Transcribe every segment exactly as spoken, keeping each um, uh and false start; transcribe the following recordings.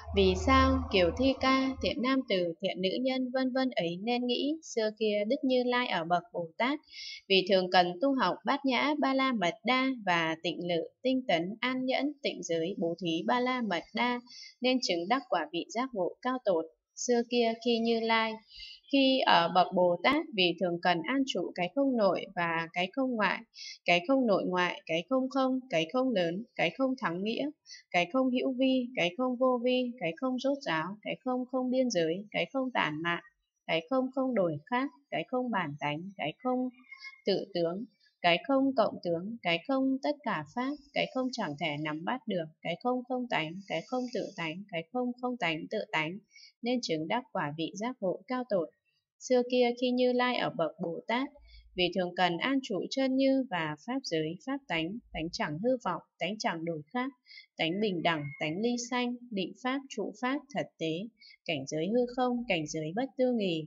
Vì sao Kiều Thi Ca, thiện nam tử, thiện nữ nhân vân vân ấy nên nghĩ xưa kia Đức Như Lai ở bậc Bồ Tát vì thường cần tu học bát nhã ba la mật đa và tịnh lự, tinh tấn, an nhẫn, tịnh giới, bố thí ba la mật đa nên chứng đắc quả vị giác ngộ cao tột. Xưa kia khi Như Lai khi ở bậc Bồ Tát vì thường cần an trụ cái không nội và cái không ngoại, cái không nội ngoại, cái không không, cái không lớn, cái không thắng nghĩa, cái không hữu vi, cái không vô vi, cái không rốt ráo, cái không không biên giới, cái không tản mạn, cái không không đổi khác, cái không bản tánh, cái không tự tướng, cái không cộng tướng, cái không tất cả pháp, cái không chẳng thể nắm bắt được, cái không không tánh, cái không tự tánh, cái không không tánh tự tánh, nên chứng đắc quả vị giác ngộ cao tột. Xưa kia khi Như Lai ở bậc Bồ Tát, vì thường cần an trụ chân như và pháp giới, pháp tánh, tánh chẳng hư vọng, tánh chẳng đổi khác, tánh bình đẳng, tánh ly sanh, định pháp, trụ pháp, thật tế, cảnh giới hư không, cảnh giới bất tư nghì,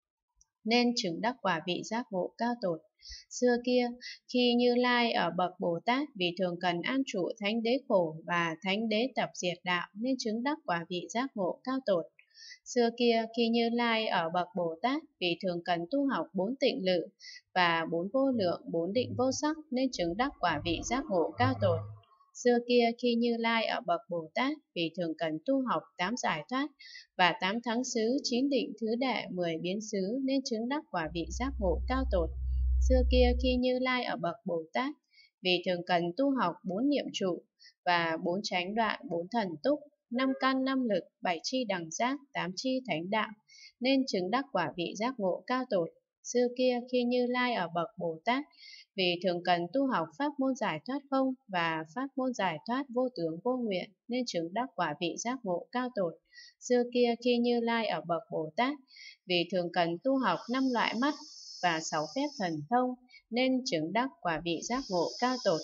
nên chứng đắc quả vị giác ngộ cao tột. Xưa kia, khi Như Lai ở bậc Bồ Tát vì thường cần an trụ thánh đế khổ và thánh đế tập diệt đạo nên chứng đắc quả vị giác ngộ cao tột. Xưa kia, khi Như Lai ở bậc Bồ Tát vì thường cần tu học bốn tịnh lự và bốn vô lượng, bốn định vô sắc nên chứng đắc quả vị giác ngộ cao tột. Xưa kia, khi Như Lai ở bậc Bồ Tát vì thường cần tu học tám giải thoát và tám thắng xứ, chín định thứ đệ, mười biến xứ nên chứng đắc quả vị giác ngộ cao tột. Xưa kia, khi Như Lai ở bậc Bồ Tát vì thường cần tu học bốn niệm trụ và bốn chánh đoạn, bốn thần túc, năm căn năm lực, bảy chi đẳng giác, tám chi thánh đạo nên chứng đắc quả vị giác ngộ cao tột. Xưa kia, khi Như Lai ở bậc Bồ Tát vì thường cần tu học pháp môn giải thoát không và pháp môn giải thoát vô tướng vô nguyện nên chứng đắc quả vị giác ngộ cao tột. Xưa kia, khi Như Lai ở bậc Bồ Tát vì thường cần tu học năm loại mắt và sáu phép thần thông nên chứng đắc quả vị giác ngộ cao tột.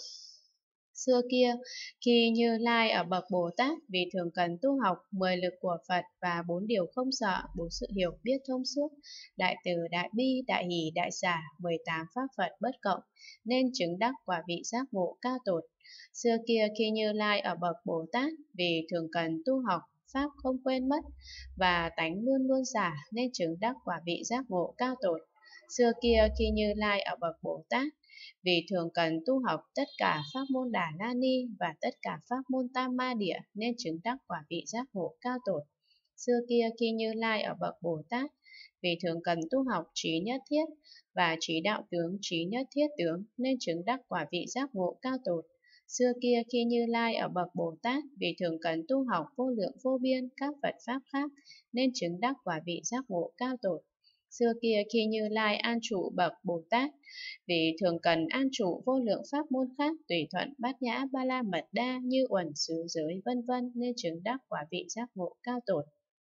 Xưa kia, khi Như Lai ở bậc Bồ Tát vì thường cần tu học mười lực của Phật và bốn điều không sợ, bốn sự hiểu biết thông suốt, đại từ, đại bi, đại hỷ, đại xả, mười tám pháp Phật bất cộng, nên chứng đắc quả vị giác ngộ cao tột. Xưa kia, khi Như Lai ở bậc Bồ Tát vì thường cần tu học pháp không quên mất và tánh luôn luôn xả nên chứng đắc quả vị giác ngộ cao tột. Xưa kia, khi Như Lai ở bậc Bồ Tát vì thường cần tu học tất cả pháp môn Đà La Ni và tất cả pháp môn Tam Ma Địa nên chứng đắc quả vị giác ngộ cao tột. Xưa kia, khi Như Lai ở bậc Bồ Tát vì thường cần tu học trí nhất thiết và trí đạo tướng, trí nhất thiết tướng nên chứng đắc quả vị giác ngộ cao tột. Xưa kia, khi Như Lai ở bậc Bồ Tát vì thường cần tu học vô lượng vô biên các Phật pháp khác nên chứng đắc quả vị giác ngộ cao tột. Xưa kia, khi Như Lai an trụ bậc Bồ Tát vì thường cần an trụ vô lượng pháp môn khác tùy thuận bát nhã ba la mật đa như uẩn xứ giới vân vân nên chứng đắc quả vị giác ngộ cao tột.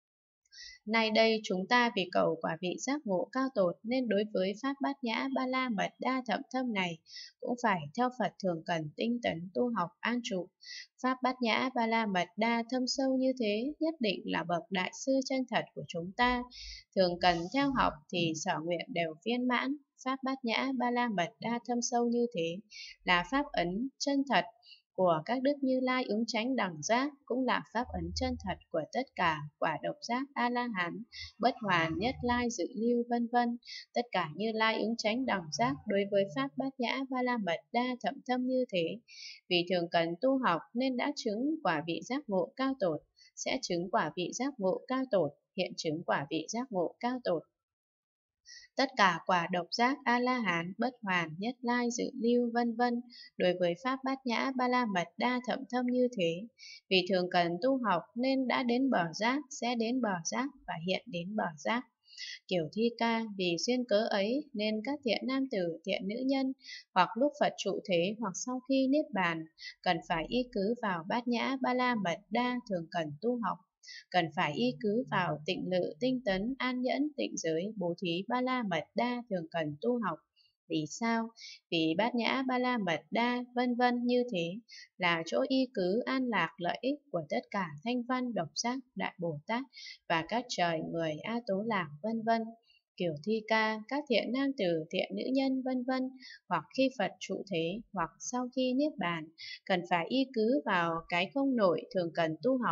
Nay đây chúng ta vì cầu quả vị giác ngộ cao tột nên đối với pháp bát nhã ba la mật đa thậm thâm này cũng phải theo Phật thường cần tinh tấn tu học an trụ. Pháp bát nhã ba la mật đa thâm sâu như thế nhất định là bậc đại sư chân thật của chúng ta. Thường cần theo học thì sở nguyện đều viên mãn. Pháp bát nhã ba la mật đa thâm sâu như thế là pháp ấn chân thật của các đức Như Lai ứng chánh đẳng giác, cũng là pháp ấn chân thật của tất cả quả độc giác A La Hán, bất hoàn, nhất lai, dự lưu vân vân. Tất cả Như Lai ứng chánh đẳng giác đối với pháp bát nhã ba la mật đa thậm thâm như thế, vì thường cần tu học nên đã chứng quả vị giác ngộ cao tột, sẽ chứng quả vị giác ngộ cao tột, hiện chứng quả vị giác ngộ cao tột. Tất cả quả độc giác A La Hán, bất hoàn, nhất lai, dự lưu vân vân đối với pháp bát nhã ba la mật đa thậm thâm như thế, vì thường cần tu học nên đã đến bờ giác, sẽ đến bờ giác và hiện đến bờ giác. Kiểu Thi Ca, vì duyên cớ ấy nên các thiện nam tử, thiện nữ nhân hoặc lúc Phật trụ thế hoặc sau khi niết bàn cần phải y cứ vào bát nhã ba la mật đa thường cần tu học, cần phải y cứ vào tịnh lự, tinh tấn, an nhẫn, tịnh giới, bố thí ba la mật đa thường cần tu học. Vì sao? Vì bát nhã ba la mật đa vân vân như thế là chỗ y cứ an lạc lợi ích của tất cả thanh văn độc giác đại Bồ Tát và các trời người A Tố Lạc vân vân. Kiểu Thi Ca, các thiện nam tử, thiện nữ nhân vân vân hoặc khi Phật trụ thế hoặc sau khi niết bàn cần phải y cứ vào cái không nội thường cần tu học,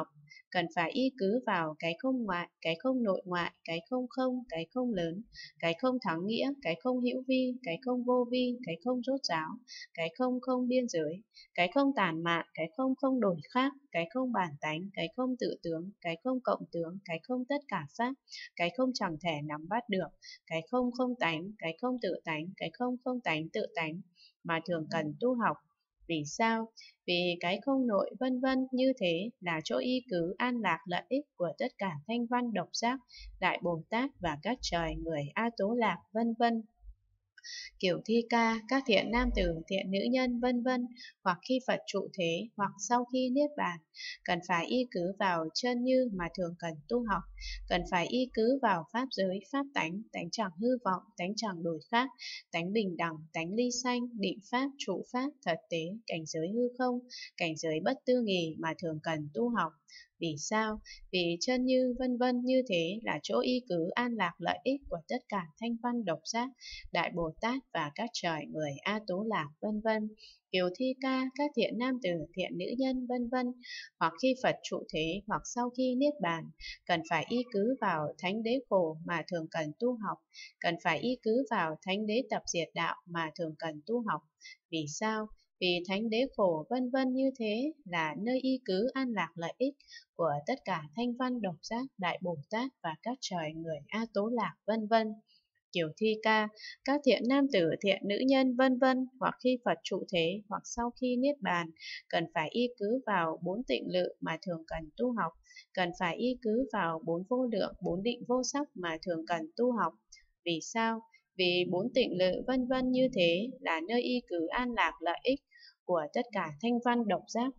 cần phải y cứ vào cái không ngoại, cái không nội ngoại, cái không không, cái không lớn, cái không thắng nghĩa, cái không hữu vi, cái không vô vi, cái không rốt ráo, cái không không biên giới, cái không tản mạn, cái không không đổi khác, cái không bản tánh, cái không tự tướng, cái không cộng tướng, cái không tất cả pháp, cái không chẳng thể nắm bắt được, cái không không tánh, cái không tự tánh, cái không không tánh tự tánh mà thường cần tu học. Vì sao? Vì cái không nội vân vân như thế là chỗ y cứ an lạc lợi ích của tất cả thanh văn độc giác, Đại Bồ Tát và các trời người A Tố Lạc vân vân. Kiểu thi ca, các thiện nam tử, thiện nữ nhân vân vân, hoặc khi Phật trụ thế, hoặc sau khi niết bàn, cần phải y cứ vào chân như mà thường cần tu học, cần phải y cứ vào pháp giới, pháp tánh, tánh chẳng hư vọng, tánh chẳng đổi khác, tánh bình đẳng, tánh ly sanh, định pháp, trụ pháp, thật tế, cảnh giới hư không, cảnh giới bất tư nghì mà thường cần tu học. Vì sao? Vì chân như vân vân như thế là chỗ y cứ an lạc lợi ích của tất cả thanh văn độc giác, Đại Bồ Tát và các trời người A Tố Lạc vân vân. Kiều thi ca, các thiện nam tử, thiện nữ nhân vân vân, hoặc khi Phật trụ thế, hoặc sau khi niết bàn, cần phải y cứ vào thánh đế khổ mà thường cần tu học, cần phải y cứ vào thánh đế tập diệt đạo mà thường cần tu học. Vì sao? Vì thánh đế khổ vân vân như thế là nơi y cứ an lạc lợi ích của tất cả thanh văn độc giác, Đại Bồ Tát và các trời người A Tố Lạc vân vân. Kiểu thi ca, các thiện nam tử, thiện nữ nhân vân vân, hoặc khi Phật trụ thế, hoặc sau khi niết bàn, cần phải y cứ vào bốn tịnh lự mà thường cần tu học, cần phải y cứ vào bốn vô lượng, bốn định vô sắc mà thường cần tu học. Vì sao? Vì bốn tịnh lự vân vân như thế là nơi y cứ an lạc lợi ích của tất cả thanh văn độc giác,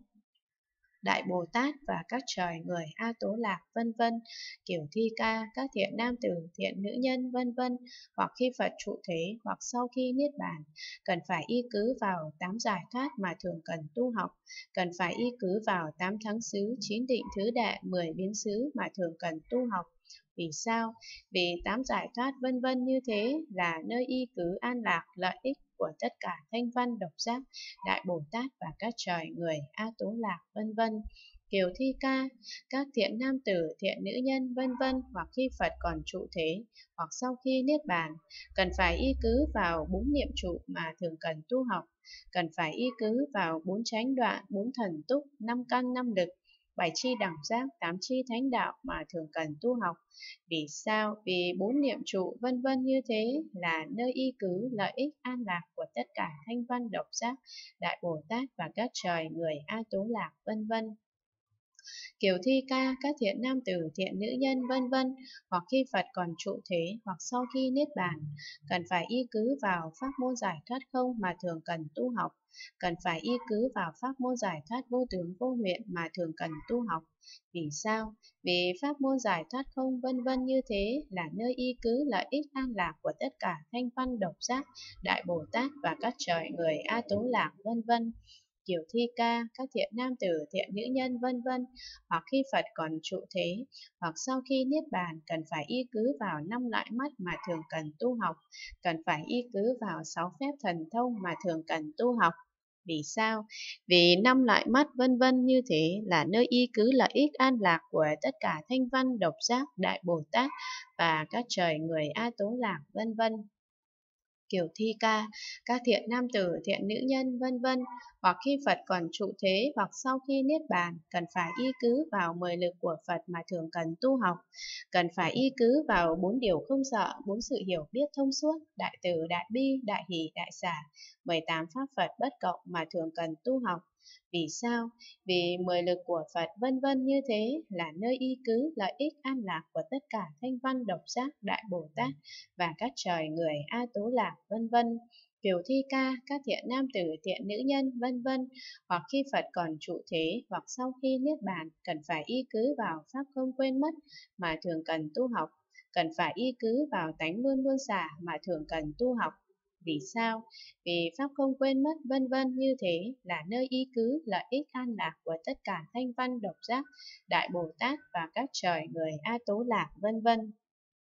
Đại Bồ Tát và các trời người A Tố Lạc vân vân. Kiểu thi ca, các thiện nam tử, thiện nữ nhân vân vân, hoặc khi Phật trụ thế, hoặc sau khi niết bàn, cần phải y cứ vào tám giải thoát mà thường cần tu học, cần phải y cứ vào tám thắng xứ, chín định thứ đệ, mười biến xứ mà thường cần tu học. Vì sao? Vì tám giải thoát vân vân như thế là nơi y cứ an lạc lợi ích của tất cả thanh văn độc giác, Đại Bồ Tát và các trời người A Tố Lạc vân vân. Kiều thi ca, các thiện nam tử, thiện nữ nhân vân vân, hoặc khi Phật còn trụ thế, hoặc sau khi niết bàn, cần phải y cứ vào bốn niệm trụ mà thường cần tu học, cần phải y cứ vào bốn chánh đoạn, bốn thần túc, năm căn năm lực, bảy chi đẳng giác, tám chi thánh đạo mà thường cần tu học. Vì sao? Vì bốn niệm trụ vân vân như thế là nơi y cứ lợi ích an lạc của tất cả thanh văn độc giác, Đại Bồ Tát và các trời người A Tố Lạc vân vân. Kiểu thi ca, các thiện nam tử, thiện nữ nhân vân vân, hoặc khi Phật còn trụ thế, hoặc sau khi niết bàn, cần phải y cứ vào pháp môn giải thoát không mà thường cần tu học, cần phải y cứ vào pháp môn giải thoát vô tướng vô nguyện mà thường cần tu học. Vì sao? Vì pháp môn giải thoát không vân vân như thế là nơi y cứ lợi ích an lạc của tất cả thanh văn độc giác, Đại Bồ Tát và các trời người A Tố Lạc vân vân. Kiểu thi ca, các thiện nam tử, thiện nữ nhân vân vân, hoặc khi Phật còn trụ thế, hoặc sau khi niết bàn, cần phải y cứ vào năm loại mắt mà thường cần tu học, cần phải y cứ vào sáu phép thần thông mà thường cần tu học. Vì sao? Vì năm loại mắt vân vân như thế là nơi y cứ lợi ích an lạc của tất cả thanh văn độc giác, Đại Bồ Tát và các trời người A Tố Lạc vân vân. Kiểu thi ca, các thiện nam tử, thiện nữ nhân vân vân, hoặc khi Phật còn trụ thế, hoặc sau khi niết bàn, cần phải y cứ vào mười lực của Phật mà thường cần tu học, cần phải y cứ vào bốn điều không sợ, bốn sự hiểu biết thông suốt, đại từ, đại bi, đại hỷ, đại xả, mười tám pháp Phật bất cộng mà thường cần tu học. Vì sao? Vì mười lực của Phật vân vân như thế là nơi y cứ lợi ích an lạc của tất cả thanh văn độc giác, Đại Bồ Tát và các trời người A Tố Lạc vân vân. Kiều thi ca, các thiện nam tử, thiện nữ nhân vân vân, hoặc khi Phật còn trụ thế, hoặc sau khi niết bàn, cần phải y cứ vào pháp không quên mất mà thường cần tu học, cần phải y cứ vào tánh luôn luôn xả mà thường cần tu học. Vì sao? Vì pháp không quên mất vân vân như thế là nơi y cứ lợi ích an lạc của tất cả thanh văn độc giác, Đại Bồ Tát và các trời người A Tố Lạc vân vân.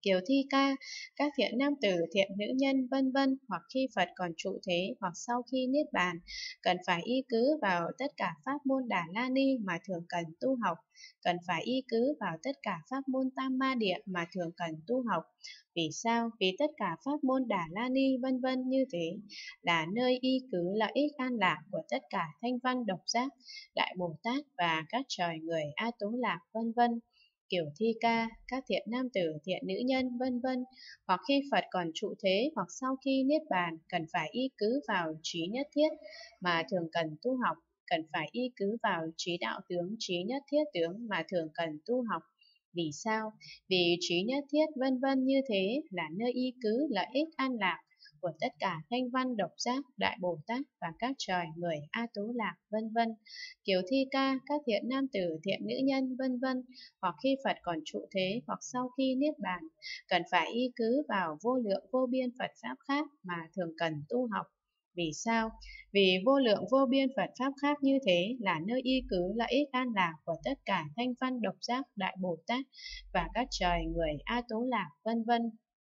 Kiều thi ca, các thiện nam tử, thiện nữ nhân, vân vân, hoặc khi Phật còn trụ thế, hoặc sau khi niết bàn, cần phải y cứ vào tất cả pháp môn Đà La Ni mà thường cần tu học, cần phải y cứ vào tất cả pháp môn Tam Ma Địa mà thường cần tu học. Vì sao? Vì tất cả pháp môn Đà La Ni vân vân như thế là nơi y cứ lợi ích an lạc của tất cả thanh văn độc giác, đại Bồ Tát và các trời người A Tú Lạc vân vân. Kiểu thi ca, các thiện nam tử, thiện nữ nhân, vân vân, hoặc khi Phật còn trụ thế, hoặc sau khi niết bàn, cần phải y cứ vào trí nhất thiết mà thường cần tu học, cần phải y cứ vào trí đạo tướng, trí nhất thiết tướng mà thường cần tu học. Vì sao? Vì trí nhất thiết vân vân như thế là nơi y cứ lợi ích an lạc của tất cả thanh văn độc giác, đại Bồ Tát và các trời người A Tú Lạc vân vân. Kiều thi ca, các thiện nam tử, thiện nữ nhân vân vân, hoặc khi Phật còn trụ thế, hoặc sau khi niết bàn, cần phải y cứ vào vô lượng vô biên Phật pháp khác mà thường cần tu học. Vì sao? Vì vô lượng vô biên Phật pháp khác như thế là nơi y cứ lợi ích an lạc của tất cả thanh văn độc giác, đại Bồ Tát và các trời người A Tú Lạc vân vân.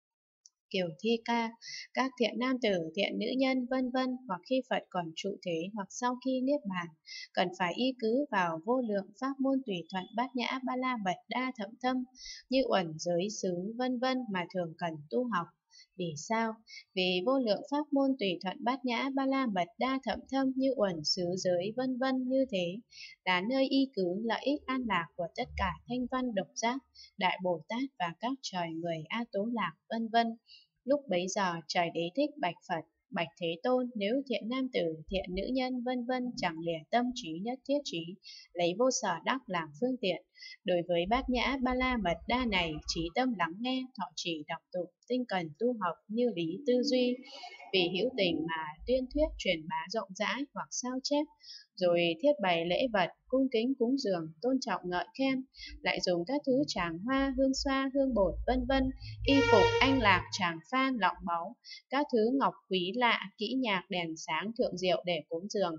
Kiều thi ca, các thiện nam tử, thiện nữ nhân vân vân, hoặc khi Phật còn trụ thế, hoặc sau khi niết bàn, cần phải y cứ vào vô lượng pháp môn tùy thuận bát nhã ba la mật đa thậm thâm như uẩn giới xứ vân vân mà thường cần tu học. Vì sao? Vì vô lượng pháp môn tùy thuận bát nhã ba la mật đa thậm thâm như uẩn xứ giới vân vân như thế là nơi y cứ lợi ích an lạc của tất cả thanh văn độc giác, đại Bồ Tát và các trời người A Tú Lạc vân vân. Lúc bấy giờ trời Đế thích bạch Phật: Bạch Thế Tôn, nếu thiện nam tử, thiện nữ nhân vân vân chẳng lìa tâm trí nhất thiết trí, lấy vô sở đắc làm phương tiện, đối với bát nhã ba la mật đa này, trí tâm lắng nghe, thọ trì đọc tụng, tinh cần tu học như lý tư duy, vì hữu tình mà tuyên thuyết truyền bá rộng rãi hoặc sao chép, rồi thiết bày lễ vật, cung kính cúng dường, tôn trọng ngợi khen, lại dùng các thứ tràng hoa, hương xoa, hương bột vân vân, y phục, anh lạc, tràng phan, lọng báu, các thứ ngọc quý lạ, kỹ nhạc, đèn sáng, thượng diệu để cúng dường.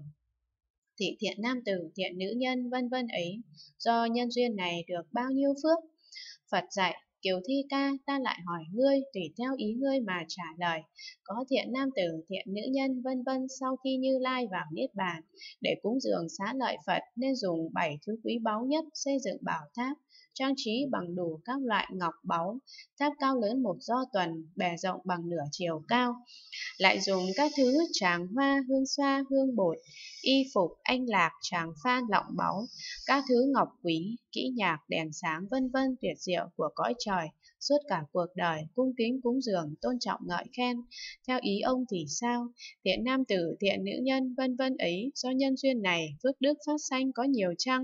Thì thiện nam tử, thiện nữ nhân vân vân ấy, do nhân duyên này được bao nhiêu phước? Phật dạy: Kiều thi ca, ta lại hỏi ngươi, tùy theo ý ngươi mà trả lời. Có thiện nam tử, thiện nữ nhân vân vân sau khi Như Lai vào niết bàn, để cúng dường xá lợi Phật nên dùng bảy thứ quý báu nhất xây dựng bảo tháp, trang trí bằng đủ các loại ngọc báu, tháp cao lớn một do tuần, bề rộng bằng nửa chiều cao. Lại dùng các thứ tràng hoa, hương xoa, hương bột, y phục, anh lạc, tràng phan, lọng báu, các thứ ngọc quý, kỹ nhạc, đèn sáng vân vân tuyệt diệu của cõi trời, suốt cả cuộc đời cung kính cúng dường, tôn trọng ngợi khen. Theo ý ông thì sao? Thiện nam tử, thiện nữ nhân vân vân ấy, do nhân duyên này phước đức phát sanh có nhiều chăng?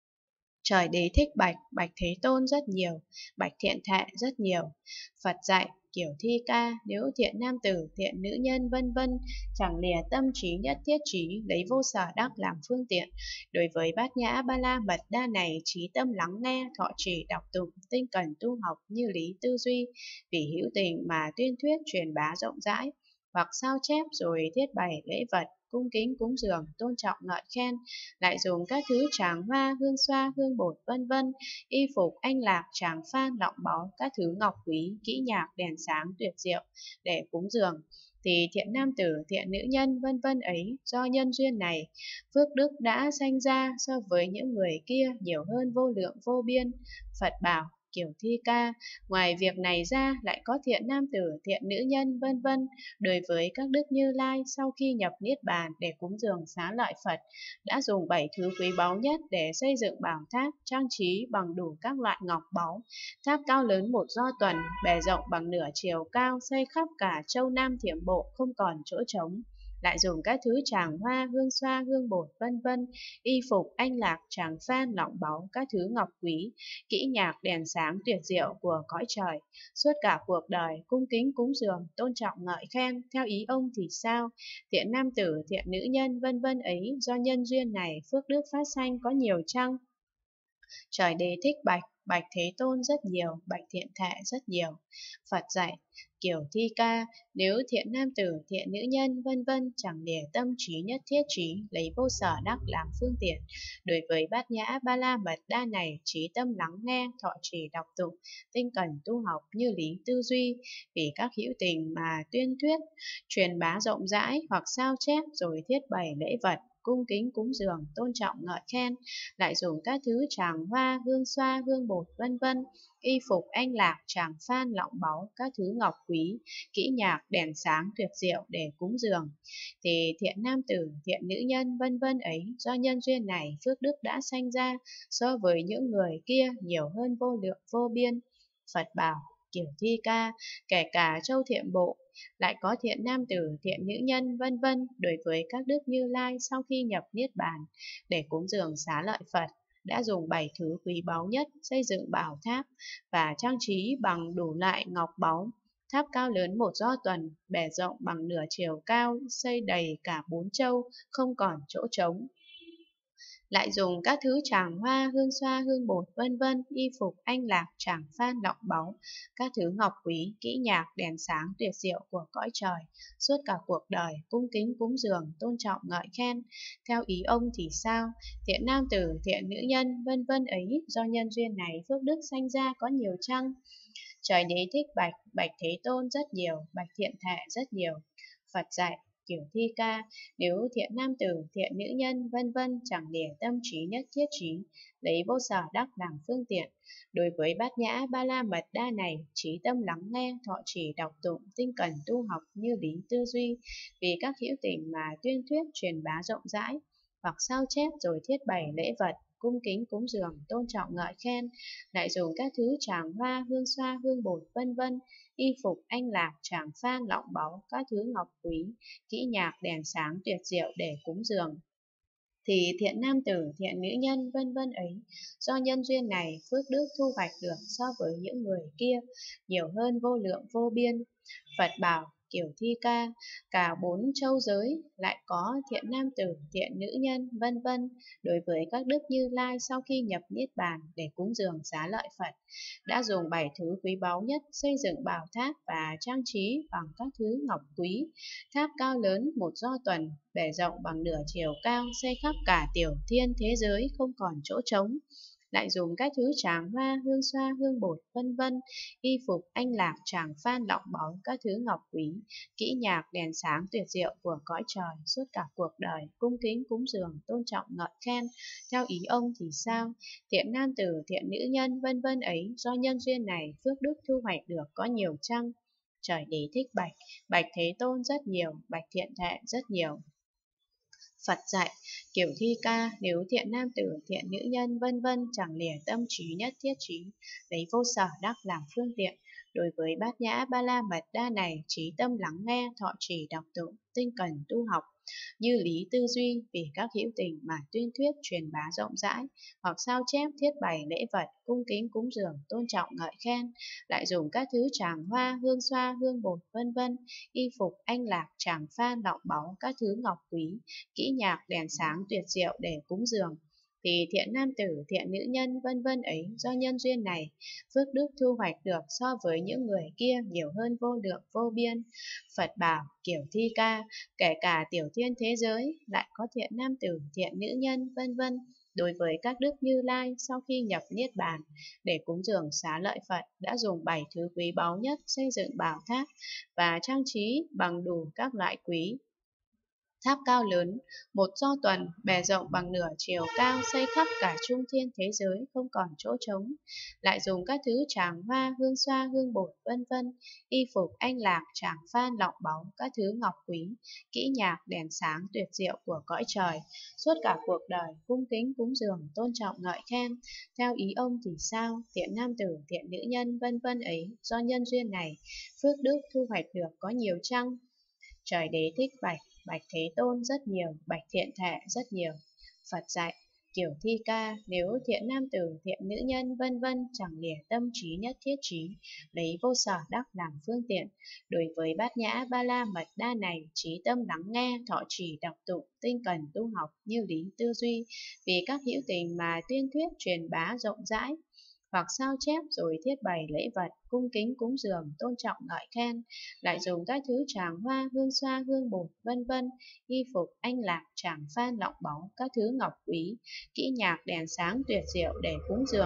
Trời Đế thích bạch: Bạch Thế Tôn, rất nhiều. Bạch Thiện Thệ, rất nhiều. Phật dạy: Kiểu thi ca, nếu thiện nam tử, thiện nữ nhân vân vân chẳng lìa tâm trí nhất thiết trí, lấy vô sở đắc làm phương tiện, đối với bát nhã ba la mật đa này, trí tâm lắng nghe, thọ trì đọc tụng, tinh cần tu học như lý tư duy, vì hữu tình mà tuyên thuyết truyền bá rộng rãi, hoặc sao chép rồi thiết bày lễ vật, cung kính cúng dường, tôn trọng ngợi khen, lại dùng các thứ tràng hoa, hương xoa, hương bột vân vân, y phục, anh lạc, tràng phan, lọng báu, các thứ ngọc quý, kỹ nhạc, đèn sáng tuyệt diệu để cúng dường, thì thiện nam tử, thiện nữ nhân vân vân ấy, do nhân duyên này, phước đức đã sanh ra so với những người kia nhiều hơn vô lượng vô biên. Phật bảo: Kiểu thi ca, ngoài việc này ra lại có thiện nam tử, thiện nữ nhân vân vân, đối với các đức Như Lai sau khi nhập niết bàn để cúng dường xá lợi Phật, đã dùng bảy thứ quý báu nhất để xây dựng bảo tháp, trang trí bằng đủ các loại ngọc báu, tháp cao lớn một do tuần, bề rộng bằng nửa chiều cao, xây khắp cả châu Nam Thiểm Bộ không còn chỗ trống. Lại dùng các thứ tràng hoa, hương xoa, hương bột vân vân, y phục, anh lạc, tràng phan, lọng báu, các thứ ngọc quý, kỹ nhạc, đèn sáng tuyệt diệu của cõi trời, suốt cả cuộc đời cung kính cúng dường, tôn trọng ngợi khen. Theo ý ông thì sao? Thiện nam tử, thiện nữ nhân vân vân ấy, do nhân duyên này phước đức phát sanh có nhiều chăng? Trời Đế thích bạch: bạch Thế Tôn rất nhiều, bạch thiện thệ rất nhiều. Phật dạy, kiểu thi ca, nếu thiện nam tử, thiện nữ nhân, vân vân chẳng lìa tâm trí nhất thiết trí, lấy vô sở đắc làm phương tiện. Đối với bát nhã ba la mật đa này, trí tâm lắng nghe, thọ trì đọc tụng, tinh cần tu học như lý tư duy, vì các hữu tình mà tuyên thuyết, truyền bá rộng rãi hoặc sao chép rồi thiết bày lễ vật, cung kính cúng dường, tôn trọng ngợi khen, lại dùng các thứ tràng hoa, hương xoa, hương bột vân vân, y phục anh lạc, tràng phan, lọng báu, các thứ ngọc quý, kỹ nhạc, đèn sáng tuyệt diệu để cúng dường. Thì thiện nam tử, thiện nữ nhân vân vân ấy, do nhân duyên này phước đức đã sanh ra, so với những người kia nhiều hơn vô lượng vô biên. Phật bảo, kiểu thi ca, kể cả châu thiện bộ, lại có thiện nam tử, thiện nữ nhân vân vân, đối với các đức Như Lai sau khi nhập niết bàn để cúng dường xá lợi Phật, đã dùng bảy thứ quý báu nhất xây dựng bảo tháp và trang trí bằng đủ loại ngọc báu. Tháp cao lớn một do tuần, bề rộng bằng nửa chiều cao, xây đầy cả bốn châu, không còn chỗ trống. Lại dùng các thứ tràng hoa, hương xoa, hương bột vân vân, y phục anh lạc, tràng phan, lọng báu, các thứ ngọc quý, kỹ nhạc, đèn sáng tuyệt diệu của cõi trời, suốt cả cuộc đời cung kính cúng dường, tôn trọng ngợi khen. Theo ý ông thì sao? Thiện nam tử, thiện nữ nhân vân vân ấy, do nhân duyên này phước đức sanh ra có nhiều chăng? Trời Đế thích bạch, bạch Thế Tôn rất nhiều, bạch thiện thệ rất nhiều. Phật dạy, kiểu thi ca, nếu thiện nam tử, thiện nữ nhân vân vân chẳng lìa tâm trí nhất thiết trí, lấy vô sở đắc làm phương tiện. Đối với bát nhã ba la mật đa này, trí tâm lắng nghe, thọ trì đọc tụng, tinh cần tu học như lý tư duy, vì các hữu tình mà tuyên thuyết truyền bá rộng rãi, hoặc sao chép rồi thiết bày lễ vật, cung kính cúng dường, tôn trọng ngợi khen, lại dùng các thứ tràng hoa, hương xoa, hương bột vân vân, y phục anh lạc, tràng phan, lọng báu, các thứ ngọc quý, kỹ nhạc, đèn sáng tuyệt diệu để cúng dường. Thì thiện nam tử, thiện nữ nhân vân vân ấy, do nhân duyên này phước đức thu hoạch được so với những người kia nhiều hơn vô lượng vô biên. Phật bảo, kiểu thi ca, cả bốn châu giới lại có thiện nam tử, thiện nữ nhân vân vân, đối với các đức Như Lai sau khi nhập niết bàn để cúng dường xá lợi Phật, đã dùng bảy thứ quý báu nhất xây dựng bảo tháp và trang trí bằng các thứ ngọc quý. Tháp cao lớn một do tuần, bề rộng bằng nửa chiều cao, xây khắp cả tiểu thiên thế giới không còn chỗ trống. Lại dùng các thứ tràng hoa, hương xoa, hương bột vân vân, y phục anh lạc, tràng phan, lọng báu, các thứ ngọc quý, kỹ nhạc, đèn sáng tuyệt diệu của cõi trời, suốt cả cuộc đời cung kính cúng dường, tôn trọng ngợi khen. Theo ý ông thì sao? Thiện nam tử, thiện nữ nhân vân vân ấy, do nhân duyên này phước đức thu hoạch được có nhiều chăng? Trời Đế thích bạch, bạch Thế Tôn rất nhiều, bạch thiện thệ rất nhiều. Phật dạy, kiểu thi ca, nếu thiện nam tử, thiện nữ nhân vân vân chẳng lìa tâm trí nhất thiết trí, lấy vô sở đắc làm phương tiện. Đối với bát nhã ba la mật đa này, trí tâm lắng nghe, thọ trì đọc tụng, tinh cần tu học như lý tư duy, vì các hữu tình mà tuyên thuyết truyền bá rộng rãi, hoặc sao chép thiết bày lễ vật, cung kính cúng dường, tôn trọng ngợi khen, lại dùng các thứ tràng hoa, hương xoa, hương bột vân vân, y phục anh lạc, tràng phan, lọng báu, các thứ ngọc quý, kỹ nhạc, đèn sáng tuyệt diệu để cúng dường. Thì thiện nam tử, thiện nữ nhân vân vân ấy, do nhân duyên này phước đức thu hoạch được so với những người kia nhiều hơn vô lượng vô biên. Phật bảo, kiểu thi ca, kể cả tiểu thiên thế giới lại có thiện nam tử, thiện nữ nhân vân vân, đối với các đức Như Lai sau khi nhập niết bàn để cúng dường xá lợi Phật, đã dùng bảy thứ quý báu nhất xây dựng bảo tháp và trang trí bằng đủ các loại quý. Tháp cao lớn, một do tuần, bề rộng bằng nửa chiều cao, xây khắp cả trung thiên thế giới không còn chỗ trống. Lại dùng các thứ tràng hoa, hương xoa, hương bột vân vân, y phục anh lạc, tràng phan, lọng báu, các thứ ngọc quý, kỹ nhạc, đèn sáng tuyệt diệu của cõi trời, suốt cả cuộc đời cung kính cúng dường, tôn trọng ngợi khen. Theo ý ông thì sao? Thiện nam tử, thiện nữ nhân vân vân ấy, do nhân duyên này phước đức thu hoạch được có nhiều chăng? Trời Đế thích bạch, bạch Thế Tôn rất nhiều, bạch thiện thệ rất nhiều. Phật dạy, kiểu thi ca, nếu thiện nam tử, thiện nữ nhân vân vân chẳng lìa tâm trí nhất thiết trí, lấy vô sở đắc làm phương tiện. Đối với bát nhã ba la mật đa này, trí tâm lắng nghe, thọ trì đọc tụng, tinh cần tu học như lý tư duy, vì các hữu tình mà tuyên thuyết truyền bá rộng rãi, hoặc sao chép rồi thiết bày lễ vật, cung kính cúng dường, tôn trọng ngợi khen, lại dùng các thứ tràng hoa, hương xoa, hương bột, vân vân, y phục, anh lạc, tràng phan, lọng báu, các thứ ngọc quý, kỹ nhạc, đèn sáng tuyệt diệu để cúng dường,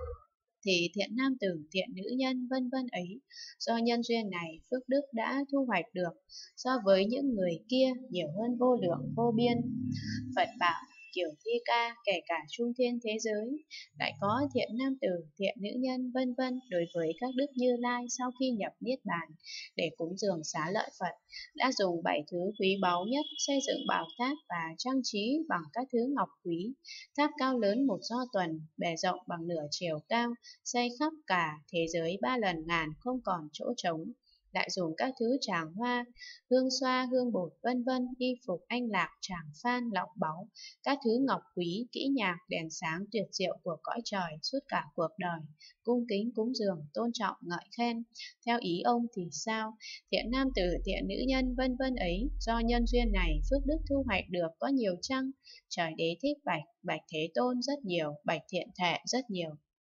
thì thiện nam tử, thiện nữ nhân, vân vân ấy, do nhân duyên này phước đức đã thu hoạch được, so với những người kia nhiều hơn vô lượng vô biên. Phật bảo kiểu thi ca kể cả trung thiên thế giới, lại có thiện nam tử, thiện nữ nhân, vân vân đối với các đức Như Lai sau khi nhập niết bàn để cúng dường xá lợi Phật, đã dùng bảy thứ quý báu nhất xây dựng bảo tháp và trang trí bằng các thứ ngọc quý, tháp cao lớn một do tuần, bề rộng bằng nửa chiều cao, xây khắp cả thế giới ba lần ngàn không còn chỗ trống, lại dùng các thứ tràng hoa, hương xoa, hương bột, vân vân, y phục, anh lạc, tràng phan, lọng báu, các thứ ngọc quý, kỹ nhạc, đèn sáng tuyệt diệu của cõi trời suốt cả cuộc đời, cung kính cúng dường, tôn trọng ngợi khen. Theo ý ông thì sao? Thiện nam tử, thiện nữ nhân, vân vân ấy, do nhân duyên này phước đức thu hoạch được có nhiều chăng? Trời đế thích bạch, bạch thế tôn rất nhiều, bạch thiện thệ rất nhiều.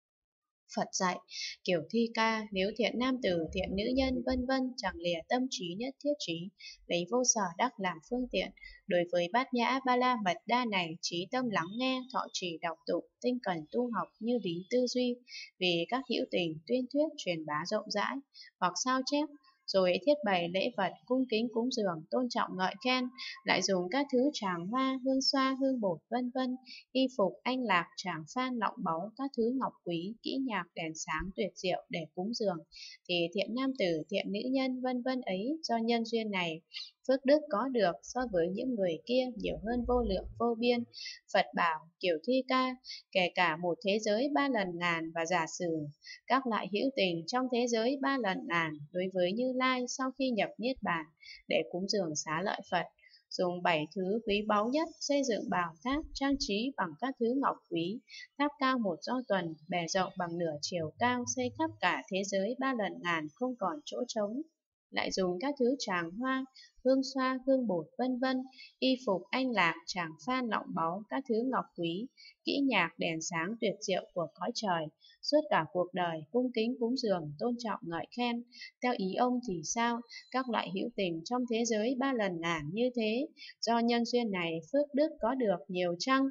Phật dạy, kiểu thi ca, nếu thiện nam tử, thiện nữ nhân, vân vân chẳng lìa tâm trí nhất thiết trí, lấy vô sở đắc làm phương tiện, đối với bát nhã ba la mật đa này, trí tâm lắng nghe, thọ trì đọc tụng, tinh cần tu học như lý tư duy, vì các hữu tình tuyên thuyết truyền bá rộng rãi, hoặc sao chép, rồi thiết bày lễ vật, cung kính cúng dường, tôn trọng ngợi khen, lại dùng các thứ tràng hoa, hương xoa, hương bột, vân vân, y phục, anh lạc, tràng phan, lọng báu, các thứ ngọc quý, kỹ nhạc, đèn sáng tuyệt diệu để cúng dường, thì thiện nam tử, thiện nữ nhân, vân vân ấy, do nhân duyên này, phước đức có được so với những người kia nhiều hơn vô lượng vô biên. Phật bảo, kiểu thi ca, kể cả một thế giới ba lần ngàn và giả sử các loại hữu tình trong thế giới ba lần ngàn đối với Như Lai sau khi nhập niết bàn để cúng dường xá lợi Phật, dùng bảy thứ quý báu nhất xây dựng bảo tháp trang trí bằng các thứ ngọc quý, tháp cao một do tuần, bề rộng bằng nửa chiều cao, xây khắp cả thế giới ba lần ngàn không còn chỗ trống, lại dùng các thứ tràng hoa, hương xoa, hương bột, vân vân, y phục, anh lạc, tràng phan, lọng báu, các thứ ngọc quý, kỹ nhạc, đèn sáng tuyệt diệu của cõi trời, suốt cả cuộc đời cung kính cúng dường, tôn trọng ngợi khen. Theo ý ông thì sao? Các loại hữu tình trong thế giới ba lần ngàn như thế, do nhân duyên này phước đức có được nhiều chăng?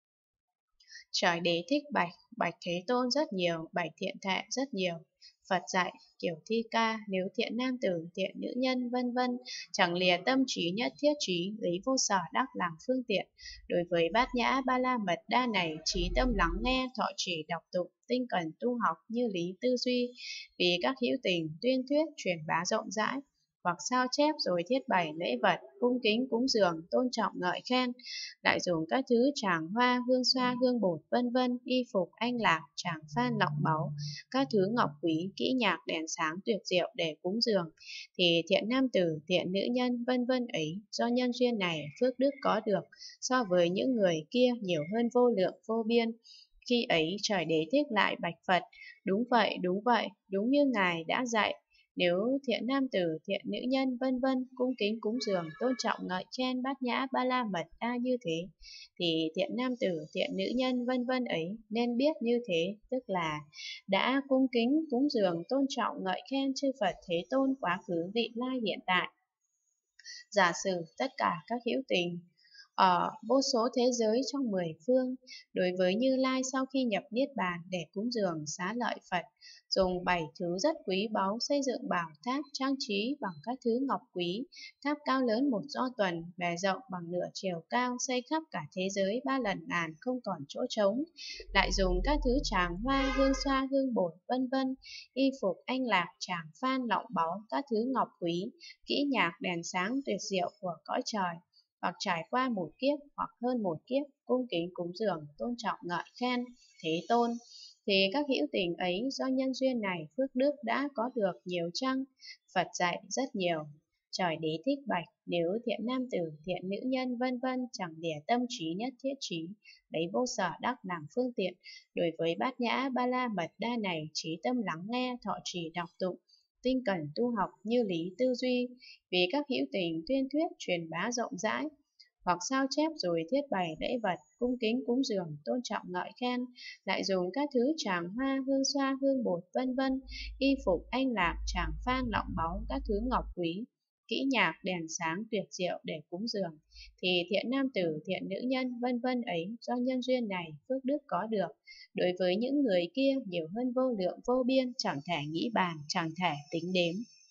Trời đế thích bạch, bạch thế tôn rất nhiều, bạch thiện thệ rất nhiều. Phật dạy, kiểu thi ca, nếu thiện nam tử, thiện nữ nhân, vân vân, chẳng lìa tâm trí nhất thiết trí, lấy vô sở đắc làm phương tiện, đối với bát nhã ba la mật đa này, trí tâm lắng nghe, thọ trì đọc tụng, tinh cần tu học như lý tư duy, vì các hữu tình tuyên thuyết truyền bá rộng rãi, hoặc sao chép rồi thiết bày lễ vật, cung kính cúng dường, tôn trọng ngợi khen, lại dùng các thứ tràng hoa, hương xoa, hương bột, vân vân, y phục, anh lạc, tràng phan, lọng báu, các thứ ngọc quý, kỹ nhạc, đèn sáng tuyệt diệu để cúng dường, thì thiện nam tử, thiện nữ nhân, vân vân ấy, do nhân duyên này phước đức có được, so với những người kia nhiều hơn vô lượng vô biên. Khi ấy trời đế thích lại bạch Phật, đúng vậy, đúng vậy, đúng như Ngài đã dạy. Nếu thiện nam tử, thiện nữ nhân, vân vân, cung kính cúng dường, tôn trọng ngợi khen bát nhã ba la mật đa như thế, thì thiện nam tử, thiện nữ nhân, vân vân ấy nên biết như thế, tức là đã cung kính cúng dường, tôn trọng ngợi khen chư Phật Thế Tôn quá khứ, vị lai, hiện tại. Giả sử tất cả các hữu tình ở vô số thế giới trong mười phương, đối với Như Lai sau khi nhập niết bàn để cúng dường xá lợi Phật, dùng bảy thứ rất quý báu xây dựng bảo tháp trang trí bằng các thứ ngọc quý, tháp cao lớn một do tuần, bề rộng bằng nửa chiều cao, xây khắp cả thế giới ba lần ngàn không còn chỗ trống, lại dùng các thứ tràng hoa, hương xoa, hương bột, vân vân, y phục, anh lạc, tràng phan, lọng báu, các thứ ngọc quý, kỹ nhạc, đèn sáng tuyệt diệu của cõi trời, hoặc trải qua một kiếp hoặc hơn một kiếp, cung kính cúng dường, tôn trọng ngợi khen Thế Tôn, thì các hữu tình ấy do nhân duyên này phước đức đã có được nhiều chăng? Phật dạy rất nhiều. Trời đế thích bạch, nếu thiện nam tử, thiện nữ nhân, vân vân chẳng lìa tâm trí nhất thiết trí, lấy vô sở đắc làm phương tiện, đối với bát nhã ba la mật đa này, trí tâm lắng nghe, thọ trì đọc tụng, tinh cần tu học như lý tư duy, vì các hữu tình tuyên thuyết truyền bá rộng rãi, hoặc sao chép rồi thiết bày lễ vật, cung kính cúng dường, tôn trọng ngợi khen, lại dùng các thứ tràng hoa, hương xoa, hương bột, vân vân, y phục anh lạc, tràng phan, lọng báu, các thứ ngọc quý, kỹ nhạc, đèn sáng tuyệt diệu để cúng dường, thì thiện nam tử, thiện nữ nhân, vân vân ấy, do nhân duyên này phước đức có được, đối với những người kia nhiều hơn vô lượng vô biên, chẳng thể nghĩ bàn, chẳng thể tính đếm.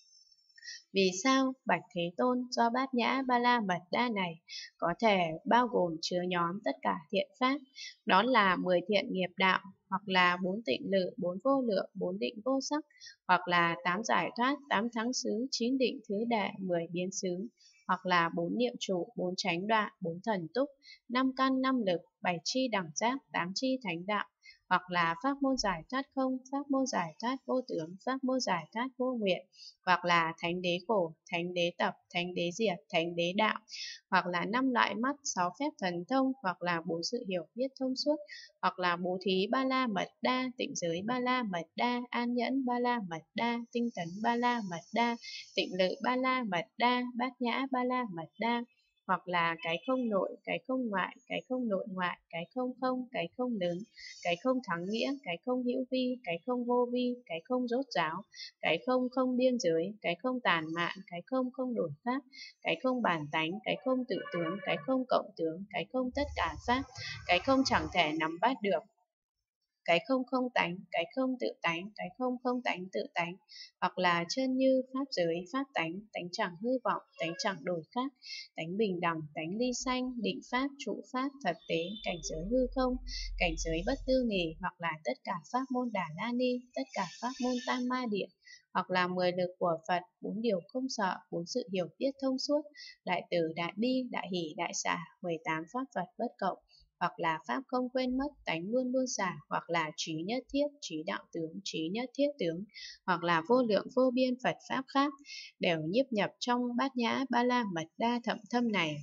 Vì sao? Bạch Thế Tôn, do bát nhã ba la mật đa này có thể bao gồm chứa nhóm tất cả thiện pháp, đó là mười thiện nghiệp đạo, hoặc là bốn tịnh lự, bốn vô lượng, bốn định vô sắc, hoặc là tám giải thoát, tám thắng xứ, chín định thứ đệ, mười biến xứ, hoặc là bốn niệm trụ, bốn chánh đoạn, bốn thần túc, năm căn, năm lực, bảy chi đẳng giác, tám chi thánh đạo, hoặc là pháp môn giải thoát không, pháp môn giải thoát vô tướng, pháp môn giải thoát vô nguyện, hoặc là thánh đế khổ, thánh đế tập, thánh đế diệt, thánh đế đạo, hoặc là năm loại mắt, sáu phép thần thông, hoặc là bốn sự hiểu biết thông suốt, hoặc là bố thí ba la mật đa, tịnh giới ba la mật đa, an nhẫn ba la mật đa, tinh tấn ba la mật đa, tịnh lự ba la mật đa, bát nhã ba la mật đa, hoặc là cái không nội, cái không ngoại, cái không nội ngoại, cái không không, cái không lớn, cái không thắng nghĩa, cái không hữu vi, cái không vô vi, cái không rốt ráo, cái không không biên giới, cái không tàn mạn, cái không không đổi pháp, cái không bản tánh, cái không tự tướng, cái không cộng tướng, cái không tất cả pháp, cái không chẳng thể nắm bắt được, cái không không tánh, cái không tự tánh, cái không không tánh tự tánh, hoặc là chân như pháp giới, pháp tánh, tánh chẳng hư vọng, tánh chẳng đổi khác, tánh bình đẳng, tánh ly sanh, định pháp, trụ pháp, thật tế, cảnh giới hư không, cảnh giới bất tư nghì, hoặc là tất cả pháp môn Đà La Ni, tất cả pháp môn Tam Ma Địa, hoặc là mười lực của Phật, bốn điều không sợ, bốn sự hiểu biết thông suốt, đại từ, đại bi, đại hỷ, đại xả, mười tám pháp Phật bất cộng, hoặc là pháp không quên mất, tánh luôn luôn xả, hoặc là trí nhất thiết, trí đạo tướng, trí nhất thiết tướng, hoặc là vô lượng vô biên Phật pháp khác, đều nhiếp nhập trong bát nhã ba la mật đa thậm thâm này.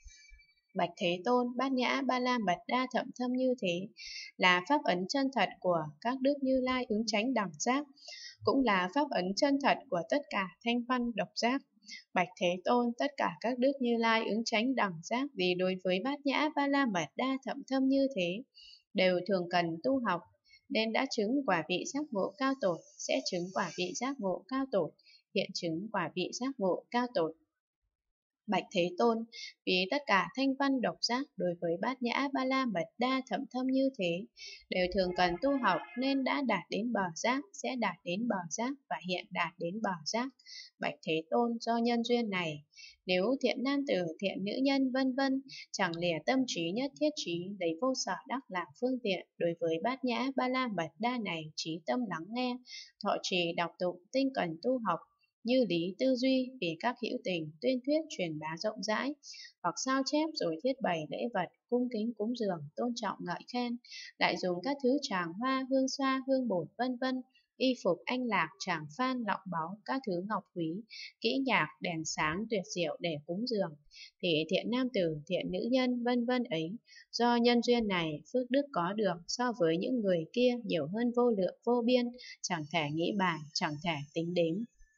Bạch Thế Tôn, bát nhã ba la mật đa thậm thâm như thế là pháp ấn chân thật của các đức Như Lai ứng chánh đẳng giác, cũng là pháp ấn chân thật của tất cả thanh văn độc giác. Bạch Thế Tôn, tất cả các đức Như Lai ứng chánh đẳng giác vì đối với bát nhã ba la mật đa thậm thâm như thế đều thường cần tu học, nên đã chứng quả vị giác ngộ cao tột, sẽ chứng quả vị giác ngộ cao tột, hiện chứng quả vị giác ngộ cao tột. Bạch Thế Tôn, vì tất cả thanh văn độc giác đối với bát nhã ba la mật đa thậm thâm như thế đều thường cần tu học, nên đã đạt đến bờ giác, sẽ đạt đến bờ giác và hiện đạt đến bờ giác. Bạch Thế Tôn, do nhân duyên này, nếu thiện nam tử, thiện nữ nhân, vân vân chẳng lìa tâm trí nhất thiết trí, lấy vô sở đắc làm phương tiện, đối với bát nhã ba la mật đa này trí tâm lắng nghe, thọ trì đọc tụng, tinh cần tu học, như lý tư duy vì các hữu tình, tuyên thuyết truyền bá rộng rãi, hoặc sao chép rồi thiết bày lễ vật, cung kính cúng dường, tôn trọng ngợi khen, lại dùng các thứ tràng hoa, hương xoa, hương bột, vân vân, y phục anh lạc, tràng phan, lọng báu, các thứ ngọc quý, kỹ nhạc, đèn sáng tuyệt diệu để cúng dường, thì thiện nam tử, thiện nữ nhân, vân vân ấy, do nhân duyên này phước đức có được, so với những người kia nhiều hơn vô lượng vô biên, chẳng thể nghĩ bàn, chẳng thể tính đếm.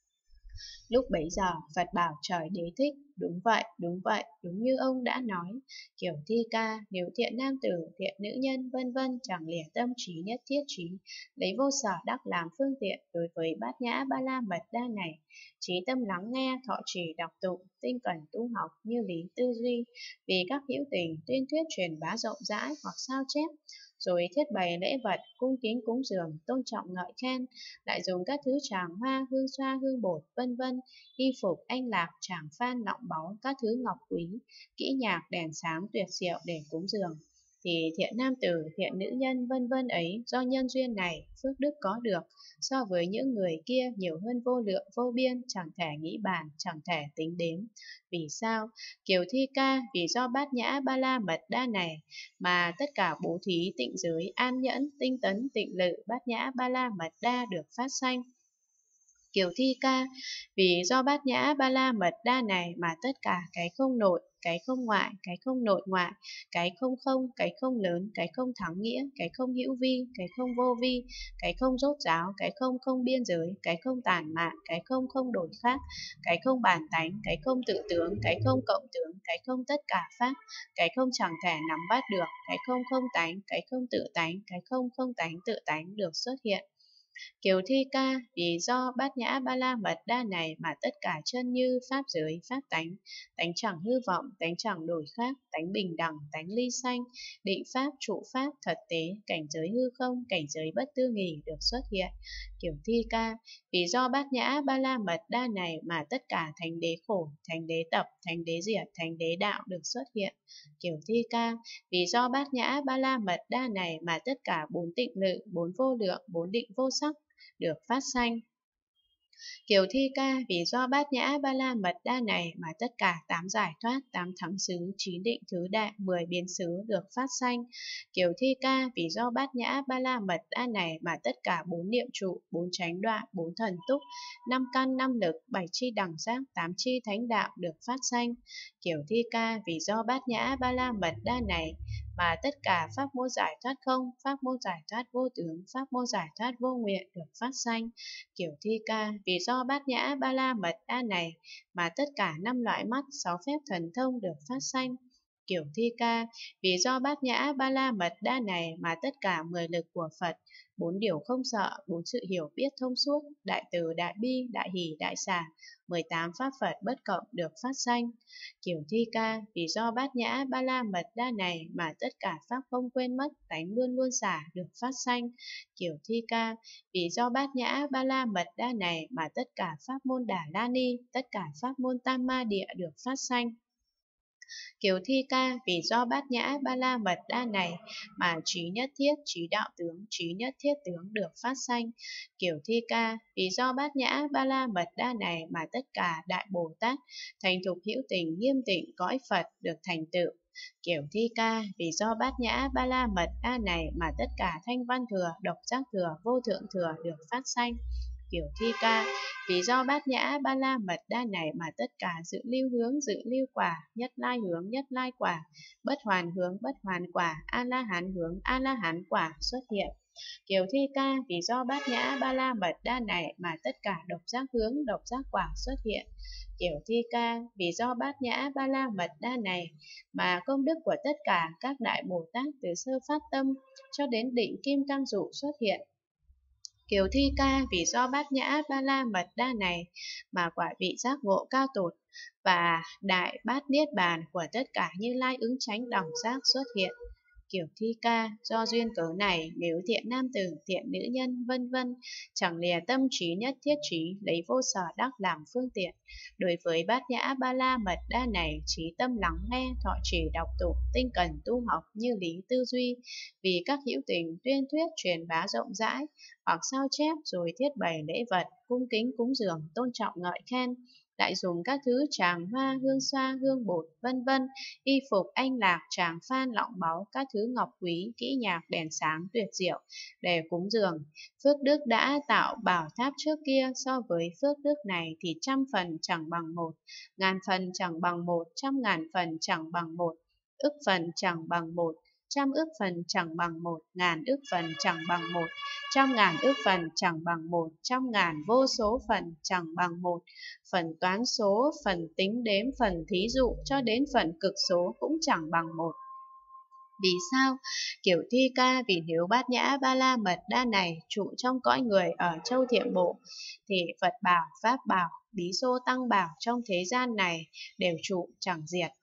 Lúc bấy giờ, Phật bảo trời đế thích, đúng vậy, đúng vậy, đúng như ông đã nói. Kiểu thi ca, nếu thiện nam tử, thiện nữ nhân, vân vân chẳng lìa tâm trí nhất thiết trí, lấy vô sở đắc làm phương tiện đối với bát nhã ba la mật đa này, trí tâm lắng nghe, thọ trì đọc tụng, tinh cần tu học như lý tư duy, vì các hữu tình, tuyên thuyết truyền bá rộng rãi hoặc sao chép, rồi thiết bày lễ vật, cung kính cúng dường, tôn trọng ngợi khen, lại dùng các thứ tràng hoa, hương xoa, hương bột, vân vân, y phục, anh lạc, tràng phan, lọng báu, các thứ ngọc quý, kỹ nhạc, đèn sáng tuyệt diệu để cúng dường, thì thiện nam tử, thiện nữ nhân, vân vân ấy, do nhân duyên này, phước đức có được, so với những người kia nhiều hơn vô lượng vô biên, chẳng thể nghĩ bàn, chẳng thể tính đếm. Vì sao? Kiều thi ca, vì do bát nhã ba la mật đa này mà tất cả bố thí, tịnh giới, an nhẫn, tinh tấn, tịnh lự, bát nhã ba la mật đa được phát sanh. Kiều thi ca, vì do bát nhã ba la mật đa này mà tất cả cái không nội, cái không ngoại, cái không nội ngoại, cái không không, cái không lớn, cái không thắng nghĩa, cái không hữu vi, cái không vô vi, cái không rốt ráo, cái không không biên giới, cái không tản mạn, cái không không đổi khác, cái không bản tánh, cái không tự tướng, cái không cộng tướng, cái không tất cả pháp, cái không chẳng thể nắm bắt được, cái không không tánh, cái không tự tánh, cái không không tánh tự tánh được xuất hiện. Kiều Thi Ca, vì do bát nhã ba la mật đa này mà tất cả chân như pháp giới, pháp tánh, tánh chẳng hư vọng, tánh chẳng đổi khác, tánh bình đẳng, tánh ly sanh, định pháp, trụ pháp, thật tế, cảnh giới hư không, cảnh giới bất tư nghì được xuất hiện. Kiều Thi Ca, vì do bát nhã ba la mật đa này mà tất cả thánh đế khổ, thánh đế tập, thánh đế diệt, thánh đế đạo được xuất hiện. Kiều Thi Ca, vì do bát nhã ba la mật đa này mà tất cả bốn tịnh lự, bốn vô lượng, bốn định vô sắc được phát sanh. Kiều Thi Ca, vì do bát nhã ba la mật đa này mà tất cả tám giải thoát, tám thắng xứ, chín định thứ đại, mười biến xứ được phát sanh. Kiều Thi Ca, vì do bát nhã ba la mật đa này mà tất cả bốn niệm trụ, bốn chánh đoạn, bốn thần túc, năm căn, năm lực, bảy chi đẳng giác, tám chi thánh đạo được phát sanh. Kiều Thi Ca, vì do bát nhã ba la mật đa này mà tất cả pháp môn giải thoát không, pháp môn giải thoát vô tướng, pháp môn giải thoát vô nguyện được phát sanh. Kiều Thi Ca, vì do bát nhã ba la mật đa này mà tất cả năm loại mắt, sáu phép thần thông được phát sanh. Kiều Thi Ca, vì do bát nhã ba la mật đa này mà tất cả mười lực của Phật, bốn điều không sợ, bốn sự hiểu biết thông suốt, đại từ, đại bi, đại hỷ, đại xả, mười tám pháp Phật bất cộng được phát sanh. Kiều Thi Ca, vì do bát nhã ba la mật đa này mà tất cả pháp không quên mất, tánh luôn luôn xả được phát sanh. Kiều Thi Ca, vì do bát nhã ba la mật đa này mà tất cả pháp môn Đà La Ni, tất cả pháp môn Tam Ma Địa được phát sanh. Kiều Thi Ca, vì do bát nhã ba la mật đa này mà trí nhất thiết, trí đạo tướng, trí nhất thiết tướng được phát sanh. Kiều Thi Ca, vì do bát nhã ba la mật đa này mà tất cả đại Bồ Tát thành thục hữu tình nghiêm tịnh cõi Phật được thành tựu. Kiều Thi Ca, vì do bát nhã ba la mật đa này mà tất cả thanh văn thừa, độc giác thừa, vô thượng thừa được phát sanh. Kiều Thi Ca, vì do bát nhã ba la mật đa này mà tất cả dự lưu hướng, dự lưu quả, nhất lai hướng, nhất lai quả, bất hoàn hướng, bất hoàn quả, a la hán hướng, a la hán quả xuất hiện. Kiều Thi Ca, vì do bát nhã ba la mật đa này mà tất cả độc giác hướng, độc giác quả xuất hiện. Kiều Thi Ca, vì do bát nhã ba la mật đa này mà công đức của tất cả các đại Bồ Tát từ sơ phát tâm cho đến định kim cang dụ xuất hiện. Kiều Thi Ca, vì do bát nhã ba la mật đa này mà quả vị giác ngộ cao tột và đại bát niết bàn của tất cả Như Lai ứng chánh đẳng giác xuất hiện. Kiều Thi Ca, do duyên cớ này, nếu thiện nam tử, thiện nữ nhân, vân vân, chẳng lìa tâm trí nhất thiết trí, lấy vô sở đắc làm phương tiện. Đối với bát nhã ba la mật đa này, trí tâm lắng nghe, thọ trì đọc tụng, tinh cần tu học như lý tư duy, vì các hữu tình tuyên thuyết truyền bá rộng rãi, hoặc sao chép rồi thiết bày lễ vật, cung kính cúng dường, tôn trọng ngợi khen, lại dùng các thứ tràng hoa, hương xoa, hương bột, vân vân, y phục, anh lạc, tràng phan, lọng báu, các thứ ngọc quý, kỹ nhạc, đèn sáng, tuyệt diệu để cúng dường. Phước đức đã tạo bảo tháp trước kia so với phước đức này thì trăm phần chẳng bằng một, ngàn phần chẳng bằng một, trăm ngàn phần chẳng bằng một, ức phần chẳng bằng một, trăm ức phần chẳng bằng một, ngàn ức phần chẳng bằng một, trăm ngàn ức phần chẳng bằng một, trăm ngàn vô số phần chẳng bằng một, phần toán số, phần tính đếm, phần thí dụ cho đến phần cực số cũng chẳng bằng một. Vì sao? Kiều Thi Ca, vì nếu bát nhã ba la mật đa này trụ trong cõi người ở châu Thiện Bộ thì Phật bảo, Pháp bảo, Bí Xô Tăng bảo trong thế gian này đều trụ chẳng diệt.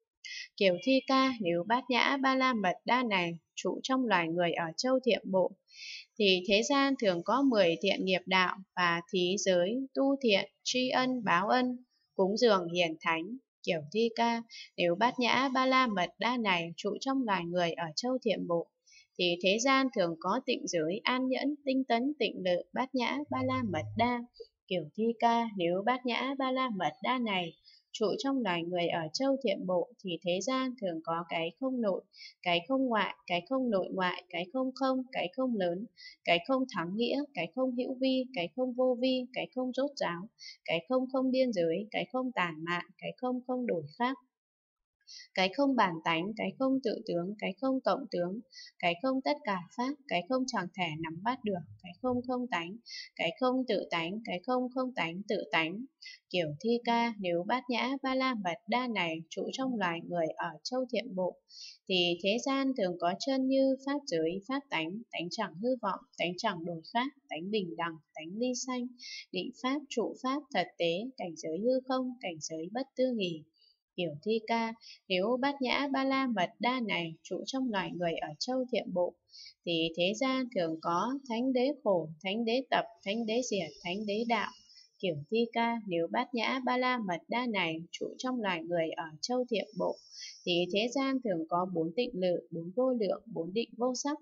Kiều Thi Ca, nếu bát nhã ba la mật đa này trụ trong loài người ở châu Thiện Bộ thì thế gian thường có mười thiện nghiệp đạo và thí giới, tu thiện, tri ân, báo ân, cúng dường hiền thánh. Kiều Thi Ca, nếu bát nhã ba la mật đa này trụ trong loài người ở châu Thiện Bộ thì thế gian thường có tịnh giới, an nhẫn, tinh tấn, tịnh lự, bát nhã ba la mật đa. Kiều Thi Ca, nếu bát nhã ba la mật đa này trụ trong loài người ở châu Thiện Bộ thì thế gian thường có cái không nội, cái không ngoại, cái không nội ngoại, cái không không, cái không lớn, cái không thắng nghĩa, cái không hữu vi, cái không vô vi, cái không rốt ráo, cái không không biên giới, cái không tản mạn, cái không không đổi khác, cái không bản tánh, cái không tự tướng, cái không cộng tướng, cái không tất cả pháp, cái không chẳng thể nắm bắt được, cái không không tánh, cái không tự tánh, cái không không tánh tự tánh. Kiểu thi ca, nếu bát nhã ba la mật đa này trụ trong loài người ở châu Thiện Bộ, thì thế gian thường có chân như pháp giới, pháp tánh, tánh chẳng hư vọng, tánh chẳng đổi khác, tánh bình đẳng, tánh ly sanh, định pháp, trụ pháp, thật tế, cảnh giới hư không, cảnh giới bất tư nghì. Kiểu thi ca, nếu bát nhã ba la mật đa này trụ trong loài người ở châu Thiện Bộ, thì thế gian thường có thánh đế khổ, thánh đế tập, thánh đế diệt, thánh đế đạo. Kiểu thi ca, nếu bát nhã ba la mật đa này trụ trong loài người ở châu Thiện Bộ, thì thế gian thường có bốn tịnh lự, bốn vô lượng, bốn định vô sắc.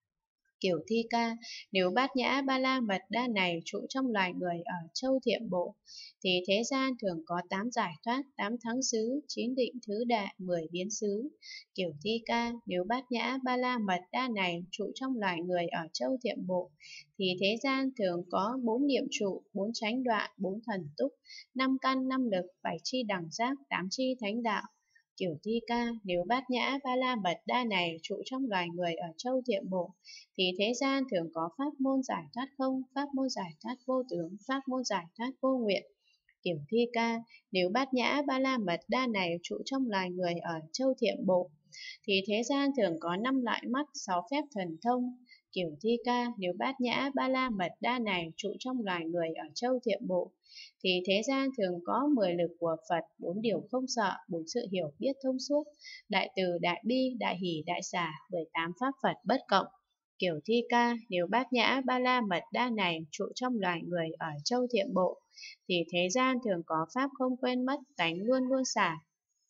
Kiểu thi ca, nếu bát nhã ba la mật đa này trụ trong loài người ở châu Thiện Bộ, thì thế gian thường có tám giải thoát, tám thắng xứ, chín định thứ đại, mười biến xứ. Kiểu thi ca, nếu bát nhã ba la mật đa này trụ trong loài người ở châu Thiện Bộ, thì thế gian thường có bốn niệm trụ, bốn chánh đoạn, bốn thần túc, năm căn, năm lực, bảy chi đẳng giác, tám chi thánh đạo. Kiểu thi ca, nếu bát nhã ba la mật đa này trụ trong loài người ở châu Thiện Bộ, thì thế gian thường có pháp môn giải thoát không, pháp môn giải thoát vô tướng, pháp môn giải thoát vô nguyện. Kiểu thi ca, nếu bát nhã ba la mật đa này trụ trong loài người ở châu Thiện Bộ, thì thế gian thường có năm loại mắt, sáu phép thần thông. Kiểu thi ca, nếu bát nhã ba la mật đa này trụ trong loài người ở châu Thiện Bộ, thì thế gian thường có mười lực của Phật, bốn điều không sợ, bốn sự hiểu biết thông suốt, đại từ, đại bi, đại hỷ, đại xả, mười tám pháp Phật bất cộng. Kiểu thi ca, nếu bát nhã ba la mật đa này trụ trong loài người ở châu Thiện Bộ, thì thế gian thường có pháp không quên mất, tánh luôn luôn xả.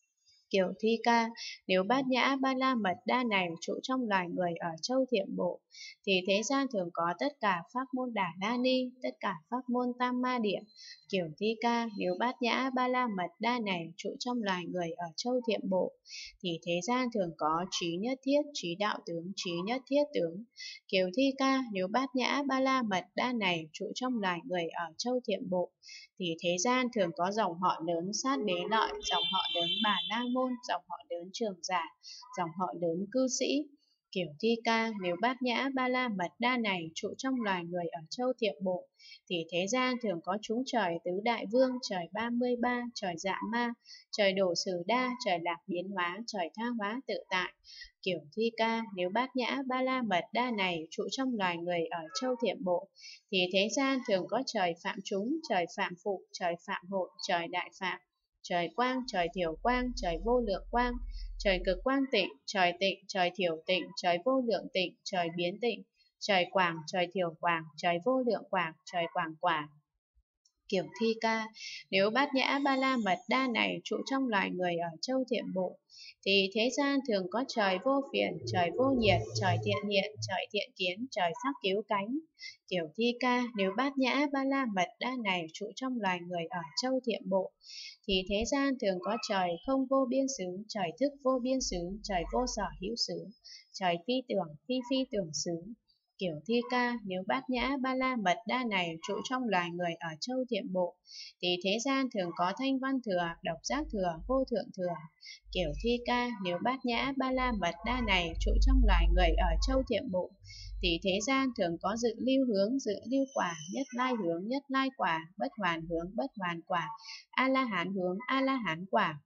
Kiểu thi ca, nếu bát nhã ba la mật đa này trụ trong loài người ở châu Thiện Bộ, thì thế gian thường có tất cả pháp môn Đà La Ni, tất cả pháp môn Tam Ma Địa. Kiểu thi ca, nếu bát nhã ba la mật đa này trụ trong loài người ở châu Thiện Bộ, thì thế gian thường có trí nhất thiết, trí đạo tướng, trí nhất thiết tướng. Kiểu thi ca, nếu bát nhã ba la mật đa này trụ trong loài người ở châu Thiện Bộ, thì thế gian thường có dòng họ lớn sát đế lợi, dòng họ lớn bà la môn, dòng họ lớn trường giả, dòng họ lớn cư sĩ. Kiểu thi ca, nếu bát nhã ba la mật đa này trụ trong loài người ở châu Thiện Bộ, thì thế gian thường có chúng trời tứ đại vương, trời ba mươi ba, trời dạ ma, trời đổ sử đa, trời lạc biến hóa, trời tha hóa tự tại. Kiểu thi ca, nếu bát nhã ba la mật đa này trụ trong loài người ở châu Thiện Bộ, thì thế gian thường có trời phạm chúng, trời phạm phụ, trời phạm hộ, trời đại phạm, trời quang, trời thiểu quang, trời vô lượng quang, trời cực quang tịnh, trời tịnh, trời thiểu tịnh, trời vô lượng tịnh, trời biến tịnh, trời quảng, trời thiểu quảng, trời vô lượng quảng, trời quảng quả. Kiểu thi ca, nếu bát nhã ba la mật đa này trụ trong loài người ở châu Thiện Bộ, thì thế gian thường có trời vô phiền, trời vô nhiệt, trời thiện hiện, trời thiện kiến, trời sắc cứu cánh. Kiểu thi ca, nếu bát nhã ba la mật đa này trụ trong loài người ở châu Thiện Bộ, thì thế gian thường có trời không vô biên xứ, trời thức vô biên xứ, trời vô sở hữu xứ, trời phi tưởng, phi phi tưởng xứ. Kiểu thi ca, nếu bát nhã ba la mật đa này trụ trong loài người ở châu Thiện Bộ, thì thế gian thường có thanh văn thừa, độc giác thừa, vô thượng thừa. Kiểu thi ca, nếu bát nhã ba la mật đa này trụ trong loài người ở châu Thiện Bộ, thì thế gian thường có dự lưu hướng, dự lưu quả, nhất lai hướng, nhất lai quả, bất hoàn hướng, bất hoàn quả, a la hán hướng, a la hán quả.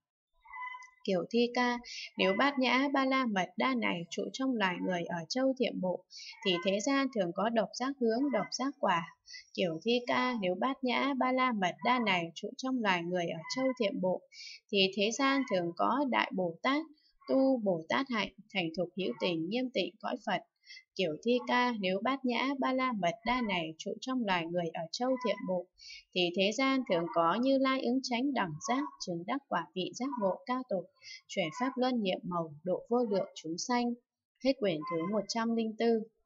Kiểu thi ca, nếu bát nhã ba la mật đa này trụ trong loài người ở châu Thiện Bộ, thì thế gian thường có độc giác hướng, độc giác quả. Kiểu thi ca, nếu bát nhã ba la mật đa này trụ trong loài người ở châu Thiện Bộ, thì thế gian thường có đại Bồ Tát, tu Bồ Tát hạnh, thành thục hữu tình, nghiêm tịnh cõi Phật. Kiểu thi ca, nếu bát nhã ba la mật đa này trụ trong loài người ở châu Thiện Bộ, thì thế gian thường có Như Lai ứng chánh đẳng giác, chứng đắc quả vị giác ngộ cao tột, chuyển pháp luân nhiệm màu, độ vô lượng chúng sanh. Hết quyển thứ một trăm linh tư.